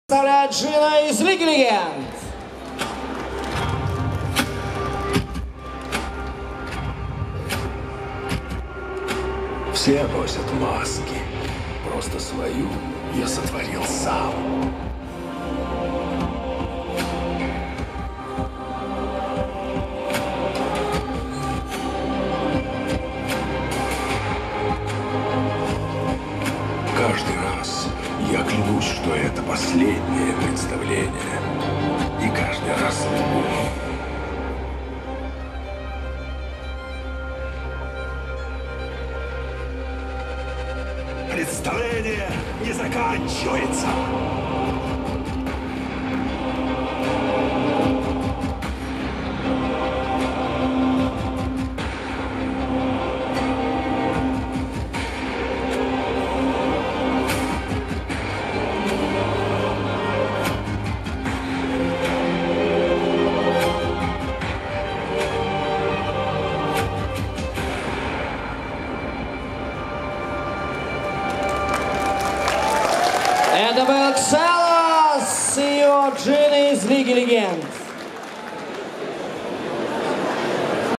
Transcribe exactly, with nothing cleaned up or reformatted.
Представляет Джина из Лиги Легенд. Все носят маски. Просто свою я сотворил сам. Каждый раз я клянусь, что это последнее представление. И каждый раз лгу. Представление не заканчивается. Это был Ксалос и его Джина из Лиги Легенд.